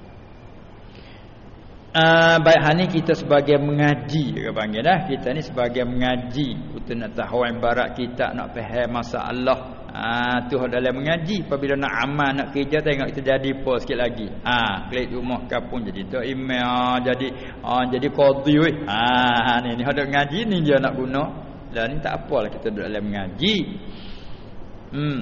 Uh, baik hal ni kita sebagai mengaji dia panggil dah. Kita ni sebagai mengaji, kita nak tahu ibarat kita nak faham masalah. Ah tu dalam mengaji, apabila nak amal nak kerja tengok kita jadi apa sikit lagi. Ah klik rumah kampung jadi tu email jadi ah jadi qadi weh. Ah ni ni ada ngaji ni dia nak guna. Lah ni tak apalah kita duduk dalam mengaji. Hmm.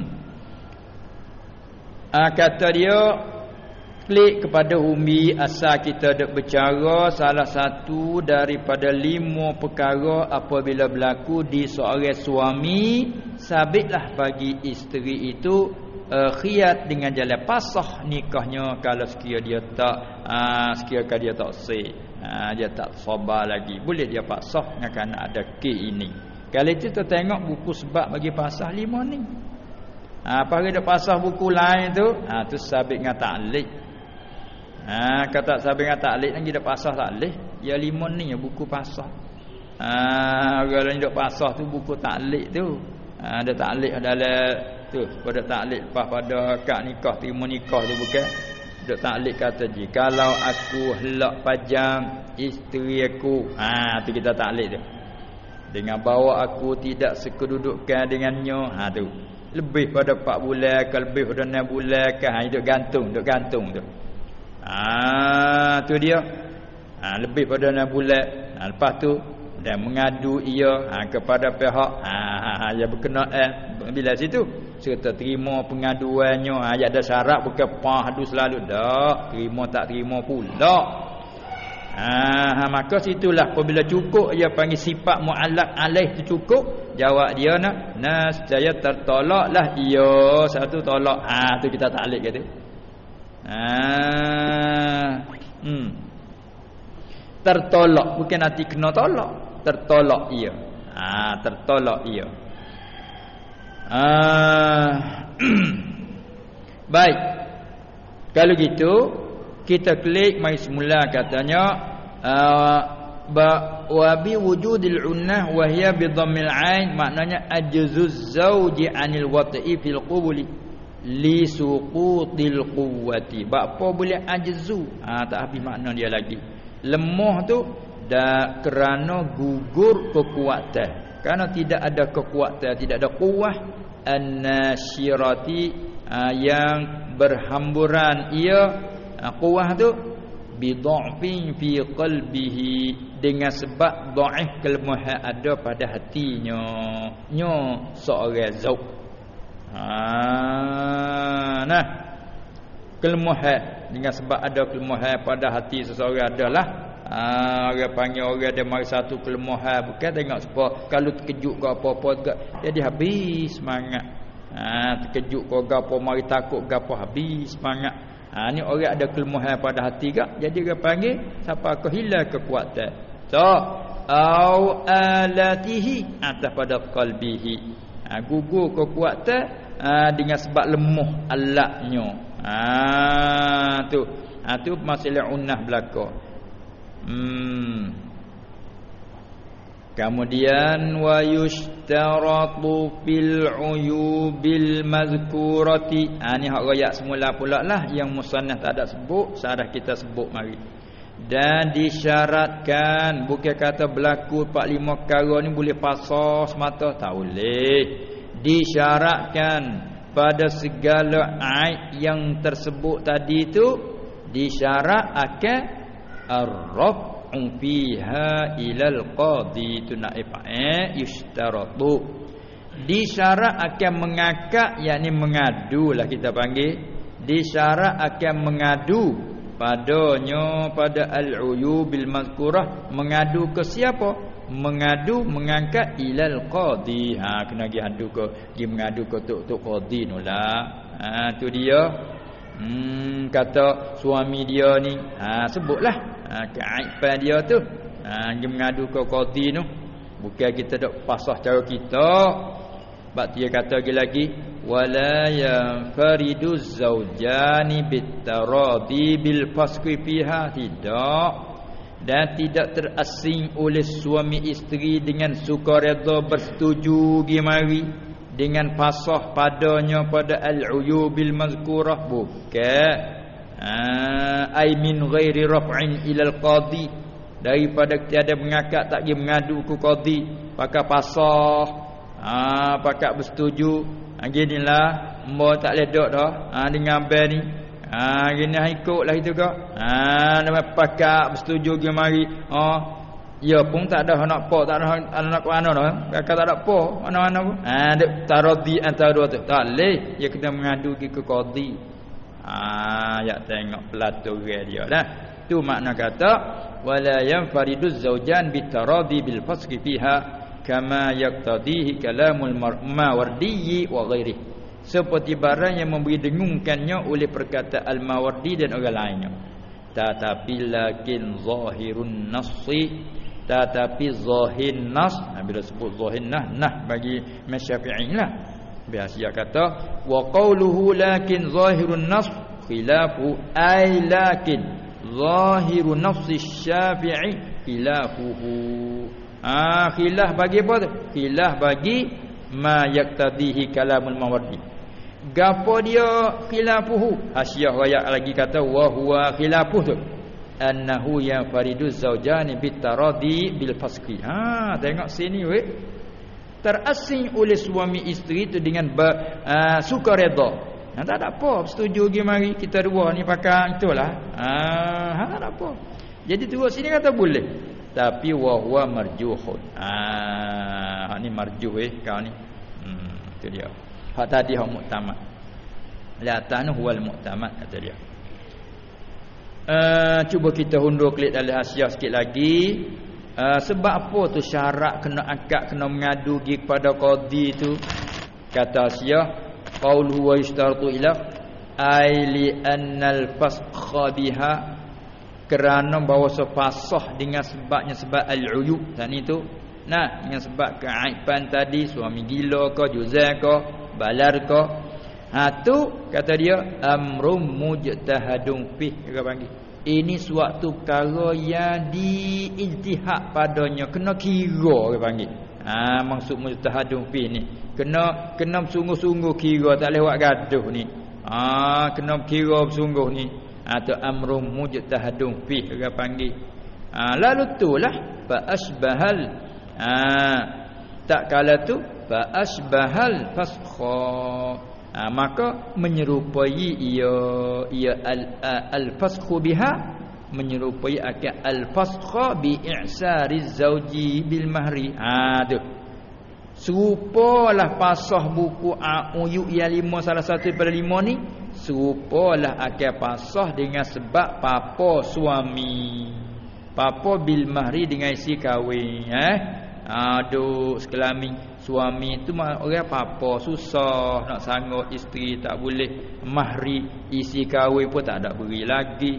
Ah kata dia klik kepada umi asal kita duk bercara salah satu daripada lima perkara apabila berlaku di seorang suami, sabitlah bagi isteri itu uh, khiyat dengan jalan pasah nikahnya kalau sekiranya dia tak uh, sekiranya dia tak sah, uh, dia tak sabar lagi, boleh dia pasah kerana ada ke ini. Kalau itu kita tengok buku sebab bagi pasah lima ni. Ah uh, pagi dia pasah buku lain tu, ah uh, tu sabit dengan ta'liq. Ha kata sahabat dengan taklid lagi dak pasah taklid. Ya lima ni buku pasah. Ha orang lain dak pasah tu buku taklid tu. Ha ada taklid adalah tu pada taklid pas pada akad nikah terima nikah tu bukan. Dak taklid kata ji kalau aku helak pajang isteri aku. Ha tu kita taklid tu. Dengan bawa aku tidak sekedudukan dengannya. Ha tu. Lebih pada empat bulan ke lebih pada enam bulan ke ha duk gantung, duk gantung tu. Ah tu dia. Ah lebih pada enam bulan. Ah lepas tu dan mengadu ia ha, kepada pihak ah ha, yang berkenaan eh, bila situ serta terima pengaduannya. Ah ha, ada syarat bukan pahdu selalu dak, terima tak terima pula. Ah ha, maka situlah apabila cukup ia panggil sifat muallaq alaih tu cukup, jawab dia nak nascaya tertolaklah ia satu tolak. Ah tu kita taklid kata. Ah, hmm. Tertolak bukan nanti kena tolak, tertolak ia. Ah, tertolak ia. Ah, baik. Kalau gitu kita klik mai semula katanya uh, ba wa bi wujudil unnah wa hiya bi dhammil ain, maknanya ajzuz zauji anil wat'i fil qubuli li suqutil quwwati. Apa boleh ajzu? Ha, tak habis makna dia lagi. Lemah tu dah kerana gugur kekuatan. Kerana tidak ada kekuatan, tidak ada kuwah an-nasyirati, ha, yang berhamburan ia, ha, kuwah tu bidha'fin fi qalbihi, dengan sebab dhaif kelemahan ada pada hatinya nya seorang zauq. Ha, nah, kelemahan, dengan sebab ada kelemahan pada hati seseorang adalah, ha, orang panggil orang ada mari satu kelemahan, bukan tengok sebab kalau terkejut ke apa-apa juga jadi habis semangat. Ha, terkejut ke apa, mari takut ke apa, habis semangat. Ha, ni orang ada kelemahan pada hati gak, jadi dia panggil siapa kehilang kekuatan. So, au alatihi, atas pada qalbihi, ha, gugur kekuatan, ha, dengan sebab lemah alatnya. Ha, tu, ha, tu masalah unnah belaka. Hmm. Kemudian wa yushtaratu fil uyubil mazkurati. Ha, ni hak royak semula pula lah, yang musannaf tak ada sebut, sarah kita sebut mari. Dan disyaratkan, bukan kata berlaku empat lima perkara ni boleh pasal semata, tak boleh. Disyaratkan pada segala aib yang tersebut tadi tu, disyarat akan ar-raf'u fiha ilal qadi, tu naib fa'il yushtaratu. Disyarat akan mengakak, yakni mengadu lah kita panggil. Disyarat akan mengadu padanya, pada al-uyubil mazkurah, mengadu ke siapa? Mengadu, mengangkat ilal qadi. Ha, kena pergi adu ke, pergi mengadu ke tok tok qadi nulah. Ha, tu dia. Hmm, kata suami dia ni, ha, sebutlah, ha, keaiban dia tu. Ha, pergi mengadu ke qadi tu. Bukan kita dak pasah cara kita. Sebab dia kata lagi, wala yanfaridu zaujani bitaradi bil fasqi fiha, tidak, dan tidak terasing oleh suami isteri dengan sukareda bersetuju gimari dengan pasah padanya pada al-uyubil mazkurah, bukan ai min ghairi raf'in ila al-qadi, daripada tiada mengakak tak pergi mengadu ke qadi, pakai pasah, ha, pakai bersetuju. Ha, ginilah mo tak ledok dah, ha, dengan abang ni, ha, gini ikutlah itu ke, ha, nama pakak bersetuju pergi mari. Ha, ya pun tak ada nak apa, tak ada nak mana dah, kakak tak ada apa mana-mana pun. Ha, dek taradi antara dua tu tak leh, dia kena mengadu ke qadi. Ha, ya tengok pelaturan dia dah. Tu makna kata wala yanfariduz zaujan bitaradi bil fasqi fiha kama yaqtadihi kalamul Mawardi wa ghairi, seperti barang yang memberi dengungkannya oleh perkataan Al-Mawardi dan orang lainnya. Tetapi lakin zahirun nassi, tetapi zahir nas, bila sebut zahir nah, nah bagi Syafi'i lah, biasa kata wa qawluhu lakin zahirun nas khilafu, ay lakin zahirun nafsi Syafi'i khilafuhu. Ah, khilaf bagi apa tu? Khilaf bagi ma yaqtadihi kalamul Mawardi. Gapo dia khilafuhu? Hasyiah rakyat lagi kata wa huwa khilafuh tu annahu ya fariduz zaujani bitaradi bil fasqi. Ha, tengok sini weh. Terasing oleh suami isteri tu dengan uh, sukareda. Ha, tak ada apa, setuju pergi mari kita dua ni pakai itulah. Ah, ha, tak ada apa. Jadi tu sini kata boleh. Tapi wa huwa marjuhun. Ah, ni marjuh eh kau ni. Hmm, tu dia. Hak tadi hak muktamad. La tanu huwal muktamad kata dia. Uh, cuba kita hundur klik dalam hasyiah sikit lagi. Uh, sebab apa tu syarat kena akad, kena mengadu pergi kepada qadi tu? Kata hasyiah, qauluhu wa yushtaratu ila ay li annal fasakha biha, kerana bahawa sepasah dengan sebabnya sebab al-uyub tadi tu. Nah, dengan sebab keaiban tadi, suami gila ke, juzal ke, balar ke. Ha tu kata dia amrum mujtahadun fih, dia panggil. Ini suatu perkara yang diijtihad padanya, kena kira orang panggil. Ha, maksud mujtahadun fi ni kena kena sungguh-sungguh kira, tak boleh buat gaduh ni. Ha, kena kira bersungguh ni atau amrun mujtahadun fi orang panggil. Ha, lalu itulah fa asbahal, ha, tak kala tu fa asbahal faskha, ha, maka menyerupai ia ia al al-faskhu biha, menyerupai akan al-faskha bi i'sariz zauji bil mahri. Ha tu serupalah pasah buku Uyuk yang lima salah satu daripada lima ni, serupalah akan pasah dengan sebab papa suami, papa bil mahri dengan isi kahwin. Eh aduh sekelamin suami tu orang papa susah nak sanggup isteri, tak boleh mahri, isi kahwin pun tak ada beri lagi.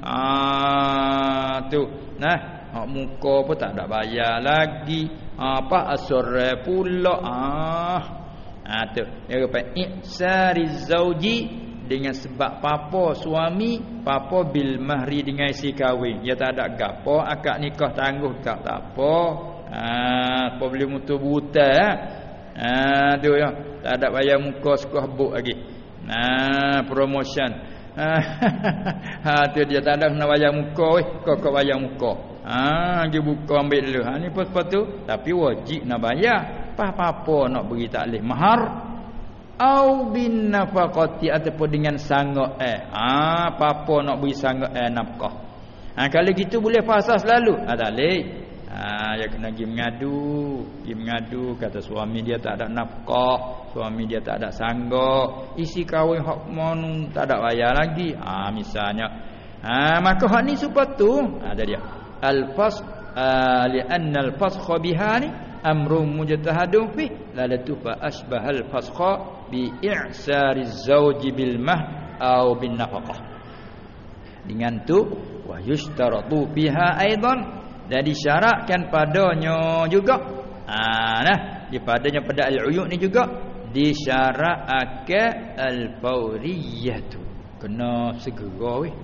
Ah tu nah, hak muka pun tak ada bayar lagi. Apa asar pula. Ah ah tu dia kata i'sariz zauji dengan sebab papa suami, papa bil mahri dengan isi kahwin. Dia tak ada gapo akad nikah tangguh tak tak apa. Ah apa boleh mutu buta. Ah tu ya, tak ada bayar muka sekolah buk lagi. Nah promotion. Ha tu dia tak ada kena bayar muka weh, kau kau bayar muka. Ha dia buka ambil dulu. Ha ni apa tu? Tapi wajib nak bayar. Apa-apa nak beri tak leh mahar au bin nafaqati ataupun dengan sanggak eh. Ha apa-apa nak beri sanggak eh nafkah. Ha kalau gitu boleh fasa selalu. Ha tak leh. Ha dia kena pergi mengadu, pergi mengadu kata suami dia tak ada nafkah, suami dia tak ada sanggak, isi kahwin hak mon tak ada bayar lagi. Ha misalnya. Ha maka hak ni supaya tu ada dia. Al-fas uh, li anna al-fasakha biha ni amrun mujtahadun fi la latu fa asbahal fasakha bi i'sariz zawji bil mah au bin nafaqah. Dengan tu wa yushtaratu biha aidan, dan disyaratkan padanya juga. Ah nah, dipadanya pada al-uyuk ni juga disyaratkan al-fauriyah tu. Kena segera weh.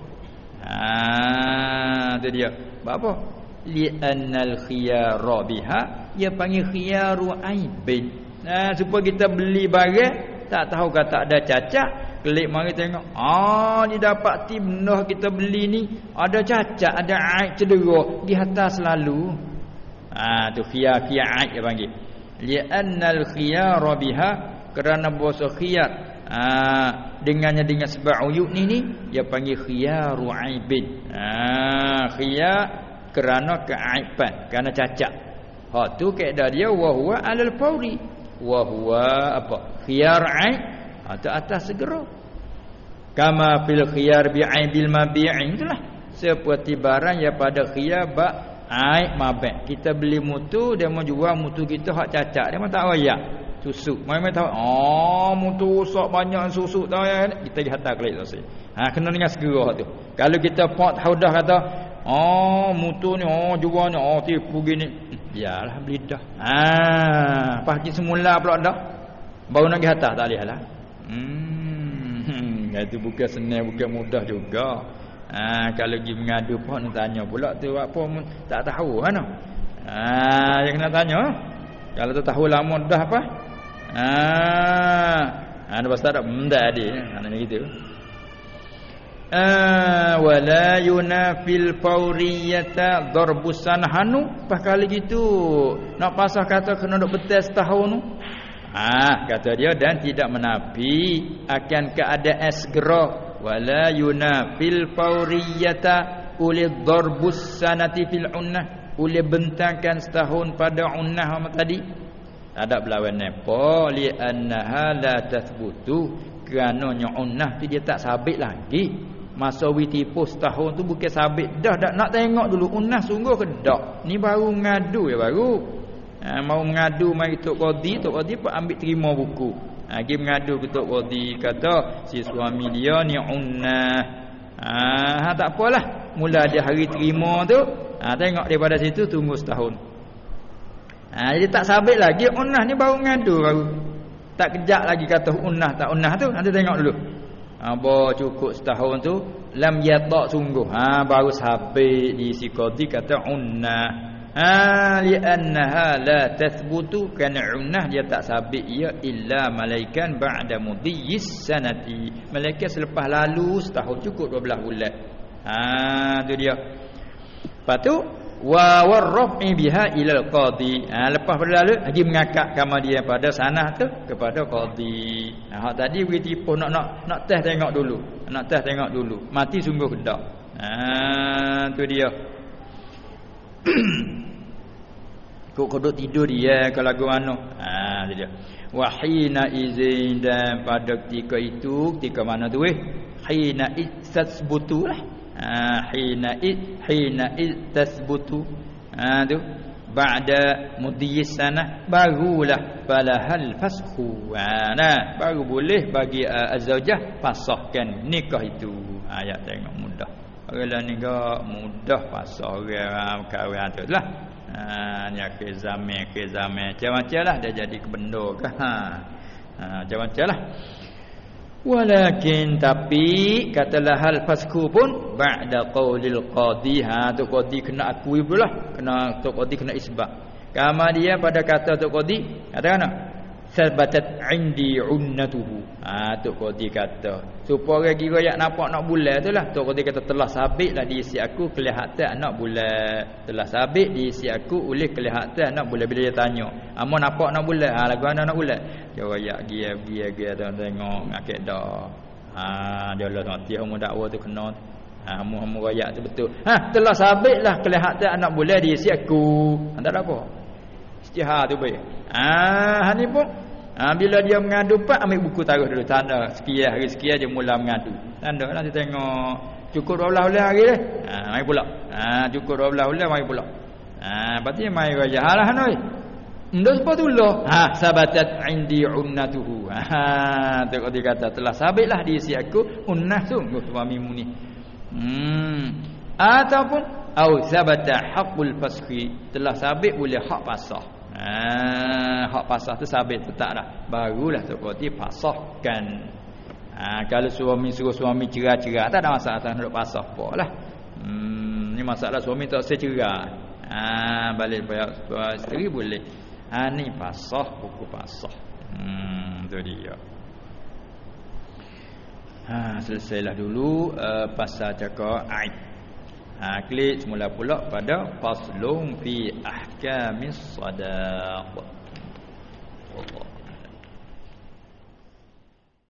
Ah tu dia. Apa? Li annal khiyara biha, dia panggil khiyaru aibin. Nah, supaya kita beli barang tak tahu kata ada cacat, klik mari tengok. Ah ni dapat timnah kita beli ni ada cacat, ada aib cedera, di atas selalu. Ah tu khiyar khiyar aib dia panggil. Li annal khiyara biha, kerana bahasa khiyar ah dengannya dengan sebab uyuk ni ni dia panggil khiyaru aibin. Ah khiyar kerana keaiban, kerana cacat. Ha tu kaedah dia wa huwa alal fauri. Wa huwa apa? Khiyar aib atau atas segera. Kama fil khiyar bi aibil mabi'in, itulah seperti barang yang pada khiyar ba aib mabi'. Kita beli mutu, dia mau jual mutu kita hak cacat, dia mau tak royak susuk. Mai-mai tahu oh mutu rosak banyak susuk tahu ya, kita pergi hantar kelik tu. Ha kena dengan segera tu. Kalau kita pot tahu dah kata oh mutu ni oh jual ni oh tipu gini, biarlah beli dah. Ha pagi semula pula dah. Baru nak pergi hantar tak boleh lah. Hmm itu bukan senang, bukan mudah juga. Ha kalau pergi mengadu pun nak tanya pula tu apa tak tahu kan. Ha yang kena tanya. Kalau tu tahu lama dah apa? Ha ada pasal tak mendak dia. Ana gitu. Ah wala yunafil fauriyata darbusan hanu, pas kali gitu nak pasal kata kena duk betul setahun tu. Ah kata dia dan tidak menafi akan keadaan segera. Wala yunafil fauriyata ulil darbus sanati fil unnah, ulil bentangkan setahun pada unnah tadi. Ada berlawan apa? Li annaha la tathbutu, kerana unnah tu dia tak sabit lagi. Masa we tipu setahun tu bukan sabit dah, dah nak tengok dulu unnah sungguh ke tak. Ni baru mengadu ya baru. Ha, mau mengadu mari tok qadi, tok qadi pun ambil terima buku. Ha pergi mengadu ke tok qadi, kata si suami dia ni unnah. Ha, ha tak apalah. Mula dia hari terima tu, ha tengok daripada situ tunggu setahun. Ha jadi tak sabit lagi unnah ni, baru mengadu baru. Tak kejak lagi kata unnah tak unnah tu, nanti tengok dulu. Apa cukup setahun tu lam yatak sungguh. Ha baru sabit di si qadi kata unnah. Ha li'annaha la tathbutu kana unnah dia tak sabit ia illa malaikan ba'da mudhiyyis sanati. Malaikat selepas lalu setahun cukup dua belas bulan. Ha tu dia. Lepas tu wa warrafi biha ila al-qadi. Ha lepas berlalu lagi mengakak kamar dia pada sanah tu kepada qadi. Ha hak tadi beri tipu nak nak nak test tengok dulu. Nak test tengok dulu. Mati sungguh ke tak? Ha tu dia. Kok kodok tidur dia kalau lagu mana? Ha tu dia. Wa hina izin dan pada ketika itu ketika mana tu eh? Hina itsasbutulah. Ha hina it hina it tasbutu. Ha tu ba'da mudhiyyis sanah barulah falahal fasxu. Ha nah baru boleh bagi uh, azwajah fasahkan nikah itu. Ayat tengok mudah. Orang nikah mudah fasah orang kahwin tu lah. Ha ni akhir zaman akhir zaman macam-macam lah dia jadi kebenda ke. Ha ha macam-macam lah. Walakin tapi katalah hal fasku pun ba'da qaulil qadi. Ha tu qadi kena akui pula, kena tu qadi kena isbat. Kama dia pada kata tu qadi kata kan sabatat indi unnatuhu. Ha tu qadi kata supaya orang kira yak nampak nak bulan tu lah. Tu qadi kata telah sabitlah di isi aku kelihatan anak bulan. Telah sabit di isi aku oleh kelihatan anak bulan. Bila dia tanya, "Amo nampak nak bulan?" Ha lagu anak nak bulan. Dia yak dia dia dia tengok ngakak dah. Ha dia lah mati hang dakwa tu kena. Ha hamu-hamu royak tu betul. Ha telah sabitlah kelihatan anak bulan di isi aku. Ha tak ada apa. Istihar tu baik. Ah, ni pun ah, bila dia mengadu pak ambil buku taruh dulu tanda sekian hari sekian dia mula mengadu. Tanda lah dia tengok cukup dua belas bulan hari dah. Ah, mai pula. Ah, cukup dua belas bulan mai pula. Ah, berarti mai raya halah noi. Ndos patullah. Ha, sabatat indi unnatuhu. Ha, tu dia kata telah sabitlah di isi aku unnah sungguh suamimu ni. Hmm. Ataupun au sabata haqqul fasqi telah sabit boleh hak pasah. Ha, hak pasah tu sabit tetap dah. Barulah tu kata pasahkan. Ha, kalau suami suruh suami cerai-cerai tak ada masalah tak nak pasah apalah. Hmm, ni masalah suami tak secerai. Ha, balik bayar isteri boleh. Ha ni pasah buku pasah. Hmm tu dia. Ha selesailah dulu uh, pasal cakap aid. Ha klik semula pula pada faslun fi ahkamis sadaq.